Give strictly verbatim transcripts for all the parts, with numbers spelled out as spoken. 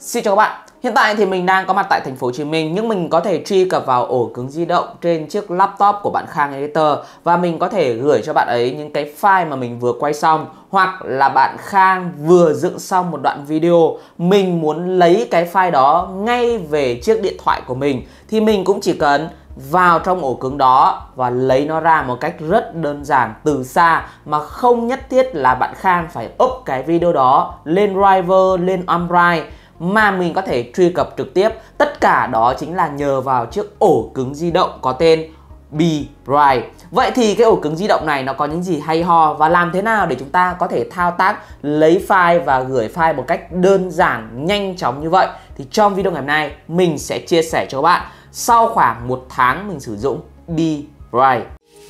Xin chào các bạn. Hiện tại thì mình đang có mặt tại thành phố Hồ Chí Minh, nhưng mình có thể truy cập vào ổ cứng di động trên chiếc laptop của bạn Khang Editor và mình có thể gửi cho bạn ấy những cái file mà mình vừa quay xong, hoặc là bạn Khang vừa dựng xong một đoạn video, mình muốn lấy cái file đó ngay về chiếc điện thoại của mình thì mình cũng chỉ cần vào trong ổ cứng đó và lấy nó ra một cách rất đơn giản từ xa, mà không nhất thiết là bạn Khang phải up cái video đó lên Driver, lên OneDrive, mà mình có thể truy cập trực tiếp. Tất cả đó chính là nhờ vào chiếc ổ cứng di động có tên B-Drive. Vậy thì cái ổ cứng di động này nó có những gì hay ho và làm thế nào để chúng ta có thể thao tác lấy file và gửi file một cách đơn giản, nhanh chóng như vậy, thì trong video ngày hôm nay mình sẽ chia sẻ cho các bạn sau khoảng một tháng mình sử dụng B-Drive.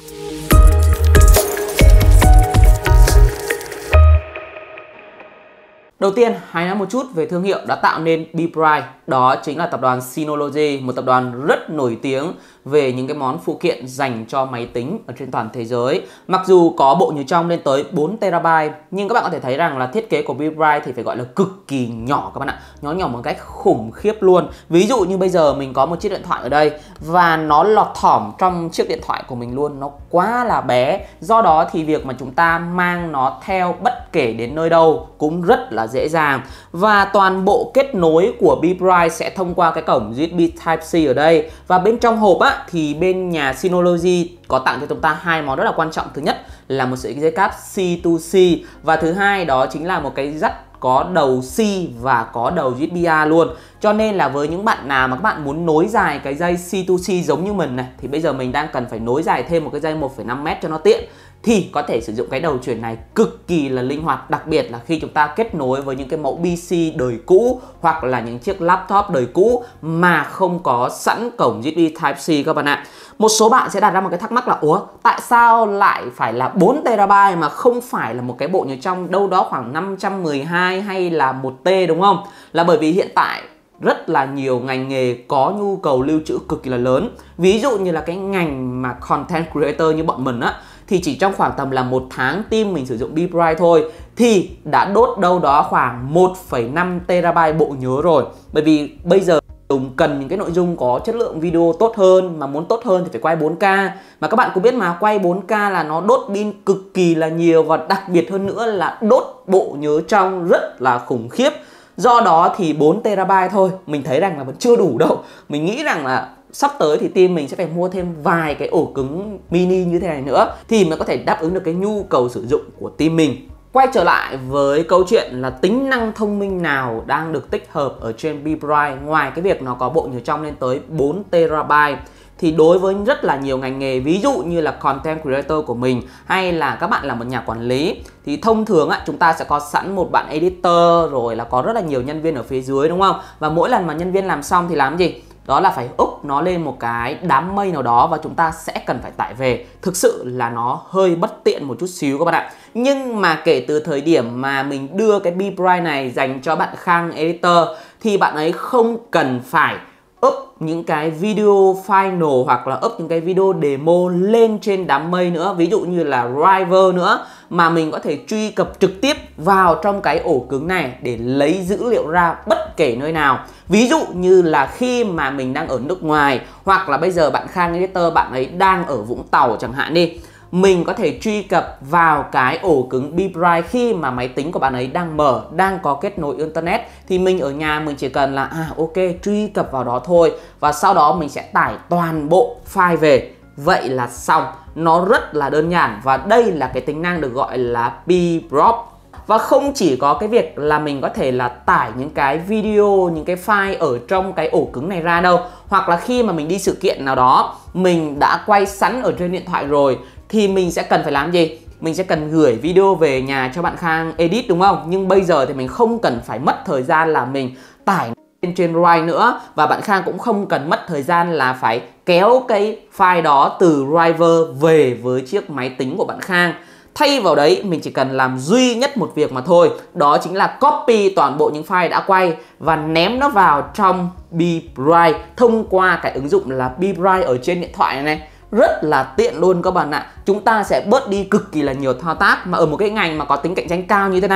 Đầu tiên, hãy nói một chút về thương hiệu đã tạo nên B-Drive. Đó chính là tập đoàn Synology, một tập đoàn rất nổi tiếng về những cái món phụ kiện dành cho máy tính ở trên toàn thế giới. Mặc dù có bộ nhớ trong lên tới bốn tê ra bai, nhưng các bạn có thể thấy rằng là thiết kế của B-Drive thì phải gọi là cực kỳ nhỏ các bạn ạ. Nó nhỏ một cách khủng khiếp luôn. Ví dụ như bây giờ mình có một chiếc điện thoại ở đây và nó lọt thỏm trong chiếc điện thoại của mình luôn. Nó quá là bé. Do đó thì việc mà chúng ta mang nó theo bất kể đến nơi đâu cũng rất là dễ dàng. Và toàn bộ kết nối của B-Drive sẽ thông qua cái cổng u ét bê Type-C ở đây. Và bên trong hộp á, thì bên nhà Synology có tặng cho chúng ta hai món rất là quan trọng. Thứ nhất là một sợi dây cáp C to C, và thứ hai đó chính là một cái dắt có đầu C và có đầu u ét bê A luôn. Cho nên là với những bạn nào mà các bạn muốn nối dài cái dây C to C giống như mình này, thì bây giờ mình đang cần phải nối dài thêm một cái dây một phẩy năm mét cho nó tiện, thì có thể sử dụng cái đầu chuyển này cực kỳ là linh hoạt. Đặc biệt là khi chúng ta kết nối với những cái mẫu pê xê đời cũ hoặc là những chiếc laptop đời cũ mà không có sẵn cổng u ét bê Type-C các bạn ạ. Một số bạn sẽ đặt ra một cái thắc mắc là ủa, tại sao lại phải là bốn tê ra bai mà không phải là một cái bộ nhớ trong đâu đó khoảng năm trăm mười hai hay là một tê, đúng không? Là bởi vì hiện tại rất là nhiều ngành nghề có nhu cầu lưu trữ cực kỳ là lớn. Ví dụ như là cái ngành mà content creator như bọn mình á, thì chỉ trong khoảng tầm là một tháng team mình sử dụng B-Drive thôi thì đã đốt đâu đó khoảng một phẩy năm tê ra bai bộ nhớ rồi. Bởi vì bây giờ dùng cần những cái nội dung có chất lượng video tốt hơn, mà muốn tốt hơn thì phải quay bốn K. Mà các bạn cũng biết mà, quay bốn K là nó đốt pin cực kỳ là nhiều, và đặc biệt hơn nữa là đốt bộ nhớ trong rất là khủng khiếp. Do đó thì bốn tê ra bai thôi mình thấy rằng là vẫn chưa đủ đâu. Mình nghĩ rằng là sắp tới thì team mình sẽ phải mua thêm vài cái ổ cứng mini như thế này nữa thì mới có thể đáp ứng được cái nhu cầu sử dụng của team mình. Quay trở lại với câu chuyện là tính năng thông minh nào đang được tích hợp ở trên B-Drive ngoài cái việc nó có bộ nhớ trong lên tới bốn tê ra bai, thì đối với rất là nhiều ngành nghề, ví dụ như là content creator của mình hay là các bạn là một nhà quản lý, thì thông thường á, chúng ta sẽ có sẵn một bạn editor rồi là có rất là nhiều nhân viên ở phía dưới, đúng không? Và mỗi lần mà nhân viên làm xong thì làm gì? Đó là phải up nó lên một cái đám mây nào đó và chúng ta sẽ cần phải tải về. Thực sự là nó hơi bất tiện một chút xíu các bạn ạ. Nhưng mà kể từ thời điểm mà mình đưa cái B-Drive này dành cho bạn Khang Editor thì bạn ấy không cần phải up những cái video final hoặc là up những cái video demo lên trên đám mây nữa, ví dụ như là Driver nữa, mà mình có thể truy cập trực tiếp vào trong cái ổ cứng này để lấy dữ liệu ra bất kể nơi nào. Ví dụ như là khi mà mình đang ở nước ngoài, hoặc là bây giờ bạn Khang Editor bạn ấy đang ở Vũng Tàu chẳng hạn đi, mình có thể truy cập vào cái ổ cứng B-Drive khi mà máy tính của bạn ấy đang mở, đang có kết nối internet, thì mình ở nhà mình chỉ cần là à ok, truy cập vào đó thôi, và sau đó mình sẽ tải toàn bộ file về. Vậy là xong. Nó rất là đơn giản, và đây là cái tính năng được gọi là B-Drop. Và không chỉ có cái việc là mình có thể là tải những cái video, những cái file ở trong cái ổ cứng này ra đâu, hoặc là khi mà mình đi sự kiện nào đó mình đã quay sẵn ở trên điện thoại rồi thì mình sẽ cần phải làm gì? Mình sẽ cần gửi video về nhà cho bạn Khang edit, đúng không? Nhưng bây giờ thì mình không cần phải mất thời gian là mình tải lên trên Drive nữa, và bạn Khang cũng không cần mất thời gian là phải kéo cái file đó từ Driver về với chiếc máy tính của bạn Khang. Thay vào đấy mình chỉ cần làm duy nhất một việc mà thôi, đó chính là copy toàn bộ những file đã quay và ném nó vào trong B-Drive thông qua cái ứng dụng là B-Drive ở trên điện thoại này, này. Rất là tiện luôn các bạn ạ. Chúng ta sẽ bớt đi cực kỳ là nhiều thao tác, mà ở một cái ngành mà có tính cạnh tranh cao như thế này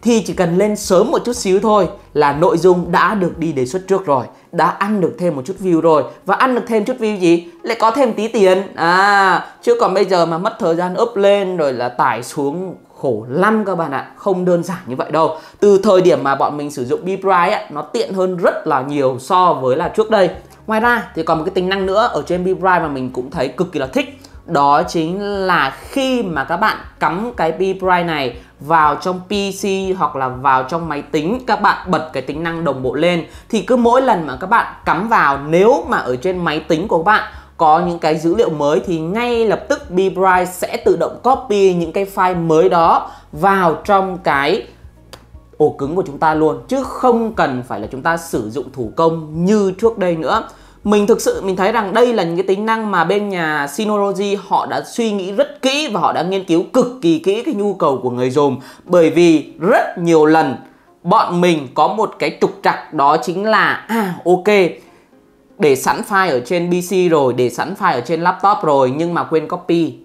thì chỉ cần lên sớm một chút xíu thôi là nội dung đã được đi đề xuất trước rồi, đã ăn được thêm một chút view rồi. Và ăn được thêm chút view gì? Lại có thêm tí tiền. À, chứ còn bây giờ mà mất thời gian up lên rồi là tải xuống khổ lắm các bạn ạ. Không đơn giản như vậy đâu. Từ thời điểm mà bọn mình sử dụng BeepRite á, nó tiện hơn rất là nhiều so với là trước đây. Ngoài ra thì còn một cái tính năng nữa ở trên BeepRite mà mình cũng thấy cực kỳ là thích. Đó chính là khi mà các bạn cắm cái BeepRite này vào trong pê xê hoặc là vào trong máy tính, các bạn bật cái tính năng đồng bộ lên, thì cứ mỗi lần mà các bạn cắm vào, nếu mà ở trên máy tính của các bạn có những cái dữ liệu mới thì ngay lập tức BeepRite sẽ tự động copy những cái file mới đó vào trong cái ổ cứng của chúng ta luôn, chứ không cần phải là chúng ta sử dụng thủ công như trước đây nữa. Mình thực sự mình thấy rằng đây là những cái tính năng mà bên nhà Synology họ đã suy nghĩ rất kỹ và họ đã nghiên cứu cực kỳ kỹ cái nhu cầu của người dùng. Bởi vì rất nhiều lần bọn mình có một cái trục trặc, đó chính là à ok, để sẵn file ở trên pê xê rồi, để sẵn file ở trên laptop rồi, nhưng mà quên copy.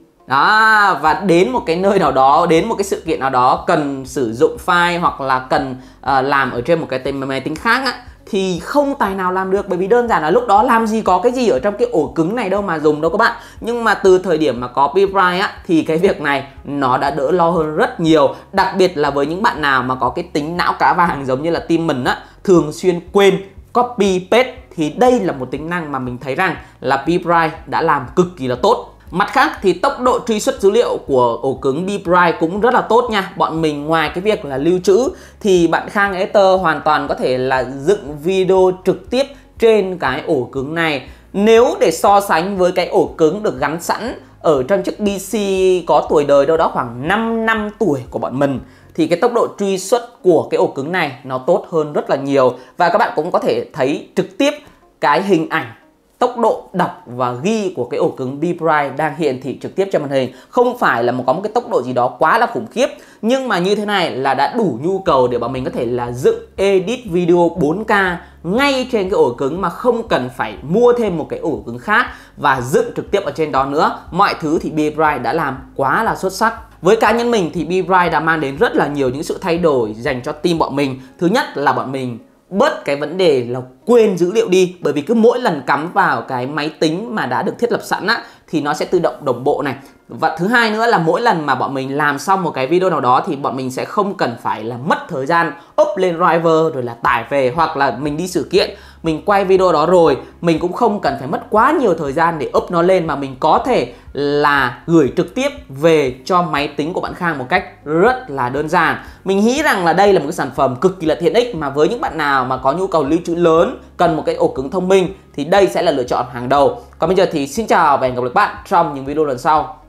Đó, và đến một cái nơi nào đó, đến một cái sự kiện nào đó cần sử dụng file hoặc là cần uh, làm ở trên một cái máy tính khác á, thì không tài nào làm được. Bởi vì đơn giản là lúc đó làm gì có cái gì ở trong cái ổ cứng này đâu mà dùng đâu các bạn. Nhưng mà từ thời điểm mà có BeepRite á, thì cái việc này nó đã đỡ lo hơn rất nhiều. Đặc biệt là với những bạn nào mà có cái tính não cá vàng giống như là team mình á, thường xuyên quên copy paste, thì đây là một tính năng mà mình thấy rằng là BeepRite đã làm cực kỳ là tốt. Mặt khác thì tốc độ truy xuất dữ liệu của ổ cứng BeepRite cũng rất là tốt nha. Bọn mình ngoài cái việc là lưu trữ thì bạn Khang Editor hoàn toàn có thể là dựng video trực tiếp trên cái ổ cứng này. Nếu để so sánh với cái ổ cứng được gắn sẵn ở trong chiếc pê xê có tuổi đời đâu đó khoảng năm năm tuổi của bọn mình, thì cái tốc độ truy xuất của cái ổ cứng này nó tốt hơn rất là nhiều. Và các bạn cũng có thể thấy trực tiếp cái hình ảnh, tốc độ đọc và ghi của cái ổ cứng BeepRite đang hiển thị trực tiếp trên màn hình. Không phải là một có một cái tốc độ gì đó quá là khủng khiếp, nhưng mà như thế này là đã đủ nhu cầu để bọn mình có thể là dựng edit video bốn K ngay trên cái ổ cứng mà không cần phải mua thêm một cái ổ cứng khác và dựng trực tiếp ở trên đó nữa. Mọi thứ thì BeepRite đã làm quá là xuất sắc. Với cá nhân mình thì BeepRite đã mang đến rất là nhiều những sự thay đổi dành cho team bọn mình. Thứ nhất là bọn mình bớt cái vấn đề là quên dữ liệu đi, bởi vì cứ mỗi lần cắm vào cái máy tính mà đã được thiết lập sẵn á, thì nó sẽ tự động đồng bộ này. Và thứ hai nữa là mỗi lần mà bọn mình làm xong một cái video nào đó thì bọn mình sẽ không cần phải là mất thời gian up lên driver rồi là tải về, hoặc là mình đi sự kiện mình quay video đó rồi mình cũng không cần phải mất quá nhiều thời gian để up nó lên, mà mình có thể là gửi trực tiếp về cho máy tính của bạn Khang một cách rất là đơn giản. Mình nghĩ rằng là đây là một cái sản phẩm cực kỳ là tiện ích mà với những bạn nào mà có nhu cầu lưu trữ lớn, cần một cái ổ cứng thông minh thì đây sẽ là lựa chọn hàng đầu. Còn bây giờ thì xin chào và hẹn gặp lại các bạn trong những video lần sau.